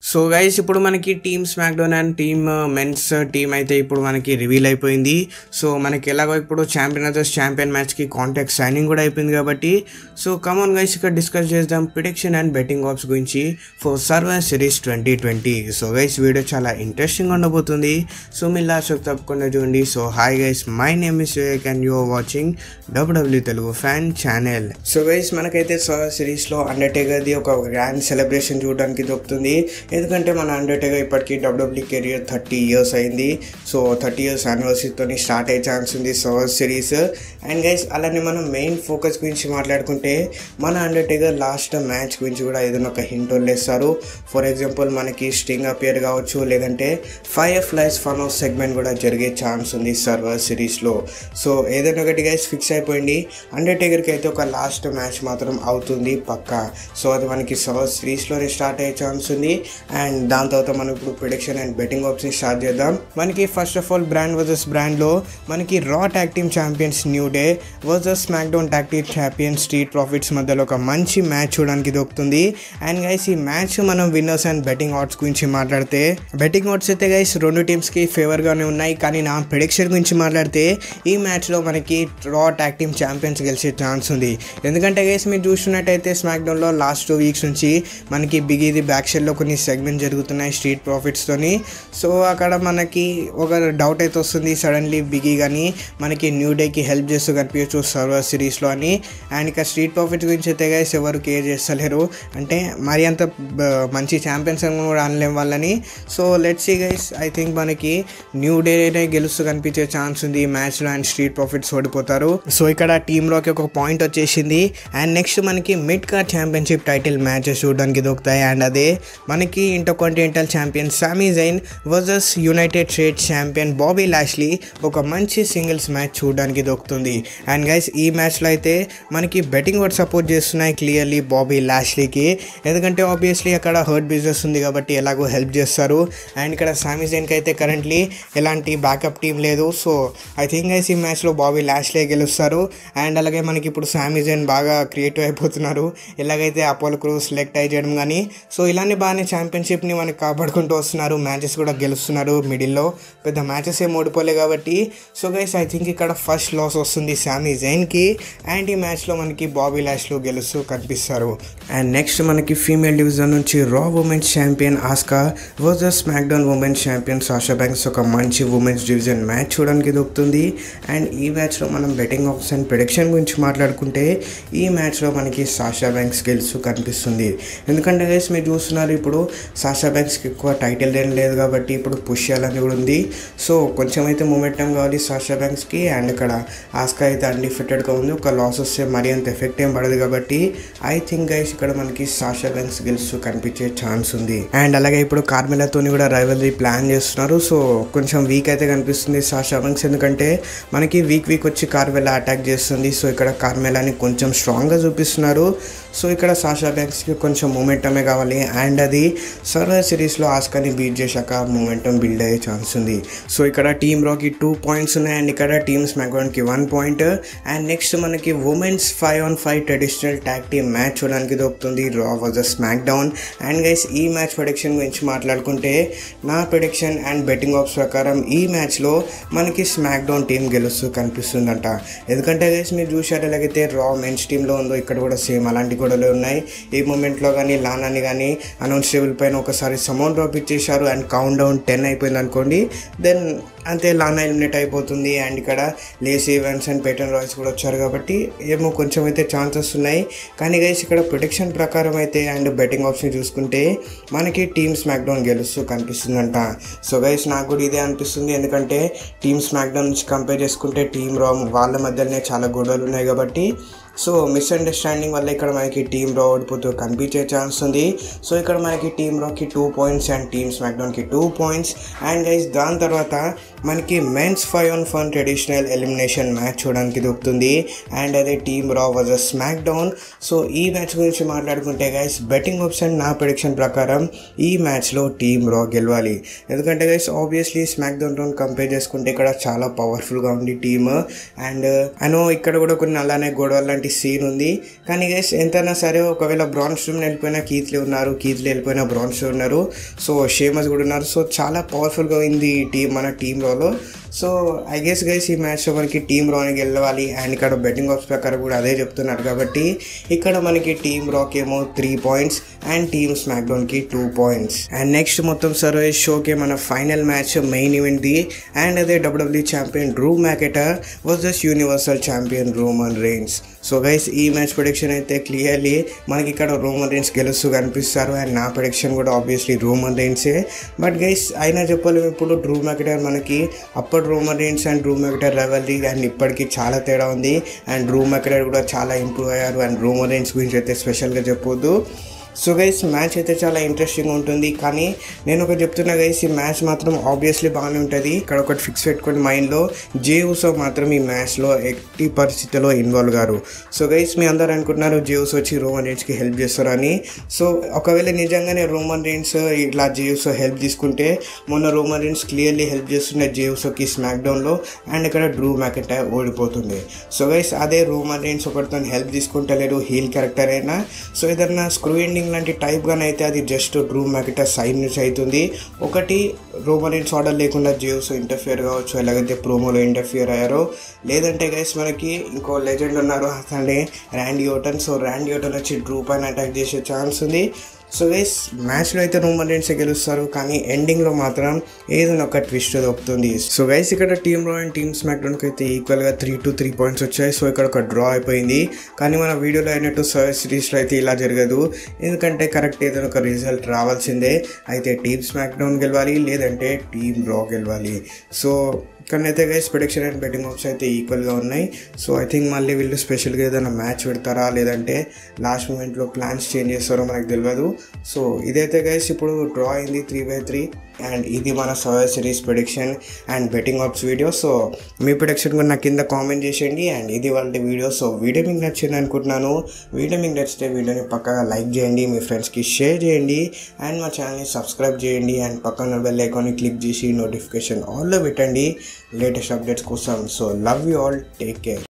So guys ఇప్పుడు మనకి team SmackDown and team men's team అయితే ఇప్పుడు మనకి రివీల్ అయిపోయింది. సో మనకి ఎలాగో ఇప్పుడు ఛాంపియన్ వర్సెస్ ఛాంపియన్ మ్యాచ్కి కాంటాక్ట్ సైనింగ్ కూడా అయిపోయింది కాబట్టి సో కమాన్ గైస్ ఇక్కడ డిస్కస్ చేద్దాం ప్రిడిక్షన్ అండ్ బెట్టింగ్ ఆప్స్ గురించి for Survivor Series 2020. So guys video చాలా ఇంట్రెస్టింగ్ ఉండబోతుంది. సో మీ లాస్ట్ తప్పకుండా చూడండి. So hi guys, my name is Vivek and you are watching WWE Telugu fan channel. So guys మనకైతే Survivor సిరీస్లో అండర్టేకర్ది ఒక గ్రాండ్ సెలబ్రేషన్ చూడడానికి దొరుకుతుంది. ఎందుకంటే మన అండర్టేకర్ ఇప్పటికీ డబ్ల్యూడబ్ల్యూ కెరియర్ 30 years అయింది. సో 30 years యానివర్సరీతో స్టార్ట్ అయ్యే ఛాన్స్ ఉంది సర్వైవర్ సిరీస్. అండ్ గైస్ అలానే మనం మెయిన్ ఫోకస్ గురించి మాట్లాడుకుంటే మన అండర్టేకర్ లాస్ట్ మ్యాచ్ గురించి కూడా ఏదైనా ఒక హింట్ వదిలేస్తారు. ఫర్ ఎగ్జాంపుల్ మనకి స్టింగ్ అపియర్ కావచ్చు, లేదంటే fire flies fun of segment కూడా జరిగే ఛాన్స్ ఉంది సర్వైవర్ సిరీస్లో. సో ఏదైనా ఒకటి గైస్ ఫిక్స్ అయిపోయింది, అండర్టేకర్కి అయితే ఒక లాస్ట్ మ్యాచ్ మాత్రం అవుతుంది పక్కా. సో అది మనకి సర్వైవర్ సిరీస్లోనే స్టార్ట్ అయ్యే ఛాన్స్ ఉంది. అండ్ దాని తర్వాత మనం ఇప్పుడు prediction and betting option start చేద్దాం. మనకి first of all brand versus బ్రాండ్లో మనకి Raw tag team champions New Day versus SmackDown tag team champions Street Profits మధ్యలో ఒక మంచి మ్యాచ్ చూడడానికి దొరుకుతుంది. అండ్ గైస్ ఈ మ్యాచ్ మనం విన్నర్స్ అండ్ బెట్టింగ్ ఆడ్స్ గురించి మాట్లాడితే బెట్టింగ్ ఆడ్స్ అయితే గైస్ రెండు టీమ్స్కి ఫేవర్గానే ఉన్నాయి. కానీ నా ప్రిడిక్షన్ గురించి మాట్లాడితే ఈ మ్యాచ్లో మనకి రా ట్యాగ్ టీమ్ ఛాంపియన్స్ గెలిచే ఛాన్స్ ఉంది. ఎందుకంటే గైస్ మీరు చూస్తున్నట్టయితే స్మాక్డౌన్లో లాస్ట్ 2 weeks నుంచి మనకి బిగీది బ్యాక్ షెల్లో కొన్ని సెగ్మెంట్ జరుగుతున్నాయి స్ట్రీట్ ప్రాఫిట్స్తోని. సో అక్కడ మనకి ఒక డౌట్ అయితే వస్తుంది, సడన్లీ బిగీ కానీ మనకి న్యూ డేకి హెల్ప్ చేస్తూ కనిపించచ్చు సర్వైవర్ సిరీస్లో అని. అండ్ ఇక స్ట్రీట్ ప్రాఫిట్స్ గురించి అయితే గైస్ ఎవరు కేర్ చేస్తలేరు, అంటే మరి అంత మంచి ఛాంపియన్స్ అని కూడా అనలేం వాళ్ళని. So let's see guys, I think మనకి న్యూ డేనే గెలుస్తూ కనిపించే ఛాన్స్ ఉంది ఈ మ్యాచ్లో అండ్ స్ట్రీట్ ప్రాఫిట్స్ ఓడిపోతారు. సో ఇక్కడ టీంలోకి ఒక పాయింట్ వచ్చేసింది. అండ్ నెక్స్ట్ మనకి mid card championship title matches చూడడానికి దొరుకుతాయి. అండ్ అదే మనకి Intercontinental champion Sami Zayn versus United States champion Bobby Lashley ఒక మంచి సింగిల్స్ మ్యాచ్ చూడడానికి దొరుకుతుంది. అండ్ గైస్ ఈ మ్యాచ్లో అయితే మనకి బెట్టింగ్ వర్డ్ సపోర్ట్ చేస్తున్నాయి క్లియర్లీ బాబీ లాష్లీకి. ఎందుకంటే ఆబ్వియస్లీ అక్కడ హర్ట్ బిజినెస్ ఉంది కాబట్టి ఎలాగో హెల్ప్ చేస్తారు. అండ్ ఇక్కడ సామీ జైన్కి అయితే కరెంట్లీ ఎలాంటి బ్యాకప్ టీం లేదు. సో ఐ థింక్ గైస్ ఈ మ్యాచ్లో బాబీ లాష్లీ గెలుస్తారు. అండ్ అలాగే మనకి ఇప్పుడు సామీ జైన్ బాగా క్రియేటివ్ అయిపోతున్నారు, ఎలాగైతే అపోలో క్రూస్ సెలెక్ట్ అయ్యి చేయడం కానీ. సో ఇలానే బాగానే ఛాంపియన్షిప్ని మనకి కాపాడుకుంటూ వస్తున్నారు, మ్యాచెస్ కూడా గెలుస్తున్నారు. మిడిల్లో పెద్ద మ్యాచెస్ ఏం ఓడిపోలే కాబట్టి. సో గైస్ ఐ థింక్ ఇక్కడ ఫస్ట్ లాస్ వస్తుంది సామీ జైన్కి. అండ్ ఈ మ్యాచ్లో మనకి బాబీ లాష్లీ గెలుస్తూ కనిపిస్తారు. అండ్ నెక్స్ట్ మనకి ఫీమేల్ డివిజన్ నుంచి Raw women's champion Asuka versus SmackDown women's champion Sasha Banks ఒక మంచి ఉమెన్స్ డివిజన్ మ్యాచ్ చూడడానికి దొరుకుతుంది. అండ్ ఈ మ్యాచ్లో మనం బెట్టింగ్ ఆప్స్ అండ్ ప్రిడిక్షన్ గురించి మాట్లాడుకుంటే ఈ మ్యాచ్లో మనకి సాషా బ్యాంక్స్ గెలుస్తూ కనిపిస్తుంది. ఎందుకంటే గైస్ మీరు చూస్తున్నారు ఇప్పుడు సాషా బ్యాంక్స్కి ఎక్కువ టైటిల్ ఏం లేదు కాబట్టి ఇప్పుడు పుష్ చేయాలని కూడా ఉంది. సో కొంచెం అయితే మూమెంటం కావాలి సాషా బ్యాంక్స్కి. అండ్ ఇక్కడ ఆస్కా అయితే అన్డిఫెక్టెడ్గా ఉంది, ఒక లాస్ వస్తే మరీ అంత ఎఫెక్ట్ ఏం పడదు కాబట్టి ఐ థింక్ గైస్ ఇక్కడ మనకి సాషా బ్యాంక్స్ గెలుస్తూ కనిపించే ఛాన్స్ ఉంది. అండ్ అలాగే ఇప్పుడు కార్మెలాతోని కూడా రైవల్రీ ప్లాన్ చేస్తున్నారు. సో కొంచెం వీక్ అయితే కనిపిస్తుంది సాషా బ్యాంక్స్, ఎందుకంటే మనకి వీక్ వచ్చి కార్మెలా అటాక్ చేస్తుంది. సో ఇక్కడ కార్మెలాని కొంచెం స్ట్రాంగ్గా చూపిస్తున్నారు. సో ఇక్కడ సాషా బ్యాంక్స్కి కొంచెం మూమెంటమే కావాలి. అండ్ అది సర్వైవర్ సిరీస్లో ఆస్కాని బీట్ చేశాక మూమెంటం బిల్డ్ అయ్యే ఛాన్స్ ఉంది. సో ఇక్కడ టీమ్ రాకి 2 points ఉన్నాయి. అండ్ ఇక్కడ టీమ్ స్మాక్డౌన్కి 1 point. అండ్ నెక్స్ట్ మనకి women's 5-on-5 traditional tag team match చూడడానికి దొరుకుతుంది Raw versus SmackDown. And guys ఈ మ్యాచ్ ప్రొడిక్షన్ గురించి మాట్లాడుకుంటే నా ప్రొడిక్షన్ అండ్ బెట్టింగ్ ఆప్స్ ప్రకారం ఈ మ్యాచ్లో మనకి స్మాక్డౌన్ టీం గెలుస్తూ కనిపిస్తుందంట. ఎందుకంటే గైస్ మీరు చూసారు ఎలాగైతే రా మెన్స్ టీంలో ఉందో ఇక్కడ కూడా సేమ్ అలాంటి గొడవలు ఉన్నాయి. ఈ మూమెంట్లో కానీ లానాని కానీ అనౌన్స్ టేబుల్ పైన ఒకసారి సమౌంట్ డ్రాప్ ఇచ్చేశారు. అండ్ కౌంట్ డౌన్ 10 అయిపోయింది అనుకోండి, దెన్ అంతే లానా ఎలిమినేట్ అయిపోతుంది. అండ్ ఇక్కడ Lacey Evans and Peyton Royce కూడా వచ్చారు కాబట్టి ఏమో కొంచెం అయితే ఛాన్సెస్ ఉన్నాయి. కానీ గైస్ ఇక్కడ ప్రొటెక్షన్ ప్రకారం అయితే అండ్ బెట్టింగ్ ఆప్షన్ చూసుకుంటే మనకి టీమ్ స్మాక్డౌన్ గెలుస్తూ కనిపిస్తుందంట. సో గైస్ నాకు కూడా ఇదే అనిపిస్తుంది, ఎందుకంటే టీమ్ స్మాక్డౌన్ నుంచి కంపేర్ చేసుకుంటే టీమ్ రా వాళ్ళ మధ్యలోనే చాలా గొడవలు ఉన్నాయి కాబట్టి. సో మిస్అండర్స్టాండింగ్ వల్ల ఇక్కడ మనకి టీమ్ రా ఓడిపోతూ కనిపించే ఛాన్స్ ఉంది. సో ఇక్కడ మనకి టీమ్ రాకి 2 points అండ్ టీమ్ స్మాక్డౌన్కి 2 points. అండ్ గైస్ దాని తర్వాత మనకి men's 5-on-5 traditional elimination match చూడడానికి దొరుకుతుంది. అండ్ అదే team Raw versus SmackDown. So ఈ మ్యాచ్ గురించి మాట్లాడుకుంటే గైస్ బెట్టింగ్ ఆప్షన్ నా ప్రిడిక్షన్ ప్రకారం ఈ మ్యాచ్లో టీమ్ రా గెలవాలి. ఎందుకంటే గైస్ ఆబ్వియస్లీ స్మాక్డౌన్తో కంపేర్ చేసుకుంటే ఇక్కడ చాలా పవర్ఫుల్గా ఉంది టీమ్. అండ్ అనో ఇక్కడ కూడా కొన్ని అలానే గొడవలు లాంటి ఒకటి సీన్ ఉంది. కానీ గైస్ ఎంతైనా సరే ఒకవేళ బ్రాన్ స్ట్రోమన్ వెళ్ళిపోయినా కీత్లీ ఉన్నారు, కీత్లీ వెళ్ళిపోయినా బ్రాన్ స్ట్రోమన్ ఉన్నారు, సో షేమస్ కూడా ఉన్నారు. సో చాలా పవర్ఫుల్గా ఉంది ఈ టీం, మన టీంలో. సో ఐ గెస్ గైస్ ఈ మ్యాచ్లో మనకి టీం రాని గెలవాలి. అండ్ ఇక్కడ బెట్టింగ్ ఆప్స్ ప్రకారం కూడా అదే చెప్తున్నారు కాబట్టి ఇక్కడ మనకి టీం రాక్ ఏమో 3 points అండ్ టీమ్ స్మాక్డౌన్కి 2 points. అండ్ నెక్స్ట్ మొత్తం సర్వే షోకే మన ఫైనల్ మ్యాచ్ మెయిన్ ఈవెంట్ది. అండ్ అదే WWE champion Drew McIntyre versus universal champion Roman Reigns. So guys ఈ మ్యాచ్ ప్రొడిక్షన్ అయితే క్లియర్లీ మనకి ఇక్కడ రోమన్ రీన్స్ గెలుస్తూ కనిపిస్తారు. అండ్ నా ప్రొడిక్షన్ కూడా ఆబ్వియస్లీ రోమన్ రీన్సే. బట్ గైస్ అయినా చెప్పలేము, ఇప్పుడు డ్రూ మ్యాకెటర్ మనకి అప్పటి Roman Reigns and Drew McIntyre rivalry and ఇప్పటికీ చాలా తేడా ఉంది. అండ్ డ్రూ మ్యాకెటర్ కూడా చాలా ఇంప్రూవ్ అయ్యారు. అండ్ రోమన్ రీన్స్ గురించి అయితే స్పెషల్గా చెప్పొద్దు. సో గైస్ మ్యాచ్ అయితే చాలా ఇంట్రెస్టింగ్ ఉంటుంది. కానీ నేను ఒకటి చెప్తున్నా గైస్, ఈ మ్యాచ్ మాత్రం ఆబ్వియస్లీ బాగానే ఉంటుంది. ఇక్కడ ఒకటి ఫిక్స్ పెట్టుకోండి మైండ్లో, జే ఊసో మాత్రం ఈ మ్యాచ్లో ఎట్టి పరిస్థితిలో ఇన్వాల్వ్ గారు. సో గైస్ మీ అందరూ అనుకుంటున్నారు జే ఊసో వచ్చి రోమన్ రీన్స్కి హెల్ప్ చేస్తారని. సో ఒకవేళ నిజంగానే రోమన్ రీన్స్ ఇట్లా జే ఊసో హెల్ప్ తీసుకుంటే, మొన్న రోమన్ రీన్స్ క్లియర్లీ హెల్ప్ చేస్తుండే జే ఊసోకి స్మాక్డౌన్లో. అండ్ ఇక్కడ డ్రూ మ్యాకెంటైర్ ఓడిపోతుంది. సో గైస్ అదే రోమన్ రీన్స్ ఒకటితో హెల్ప్ తీసుకుంటలేరు, హీల్ క్యారెక్టర్ అయినా. సో ఏదన్నా స్క్రూ ఎండింగ్ లాంటి టైప్గానే అయితే అది జస్ట్ డ్రూ మ్యాకెంటైర్ సైడ్ నుంచి అవుతుంది. ఒకటి రోమన్ రీన్స్ ఆర్డర్ లేకుండా జే ఊసో ఇంటర్ఫియర్ కావచ్చు, ఎలాగైతే ప్రోమోలో ఇంటర్ఫియర్ అయ్యారో. లేదంటే గైస్ మనకి ఇంకో లెజెండ్ ఉన్నారు, అతనే Randy Orton. So Randy Orton వచ్చి డ్రూ పైన అటాక్ చేసే ఛాన్స్ ఉంది. సో గైస్ మ్యాచ్లో అయితే రోమన్ రీన్సే గెలుస్తారు, కానీ ఎండింగ్లో మాత్రం ఏదైనా ఒక ట్విస్ట్ దొరుకుతుంది. సో గైస్ ఇక్కడ టీమ్ రా అండ్ టీమ్ స్మాక్డౌన్కి అయితే ఈక్వల్గా 3 points వచ్చాయి. సో ఇక్కడ ఒక డ్రా అయిపోయింది. కానీ మన వీడియోలో అయినట్టు సర్వీస్ సిరీస్లో అయితే ఇలా జరగదు, ఎందుకంటే కరెక్ట్ ఏదైనా ఒక రిజల్ట్ రావాల్సిందే. అయితే టీమ్ స్మాక్డౌన్ గెలవాలి, లేదంటే టీమ్ రా గెలవాలి. సో ఇక్కడైతే guys prediction and betting odds అయితే ఈక్వల్గా ఉన్నాయి. సో ఐ థింక్ మళ్ళీ వీళ్ళు స్పెషల్గా ఏదైనా మ్యాచ్ పెడతారా, లేదంటే లాస్ట్ మూమెంట్లో ప్లాన్స్ చేంజ్ చేస్తారో మనకు తెలియదు. సో ఇదైతే గైస్ ఇప్పుడు డ్రా అయింది 3-3. అండ్ ఇది మన Survivor Series prediction and betting odds video. So మీ ప్రొడిక్షన్ కూడా నాకు కింద కామెంట్ చేసేయండి. అండ్ ఇది వాళ్ళ వీడియో. సో వీడియో మీకు నచ్చింది అనుకుంటున్నాను. వీడియో మీకు నచ్చితే వీడియోని పక్కగా లైక్ చేయండి, మీ ఫ్రెండ్స్కి షేర్ చేయండి, అండ్ మా ఛానల్ని సబ్స్క్రైబ్ చేయండి. అండ్ పక్కన బెల్ ఐకాన్ని క్లిక్ చేసి నోటిఫికేషన్ ఆల్లో పెట్టండి లేటెస్ట్ అప్డేట్స్ కోసం. So love you all, take care.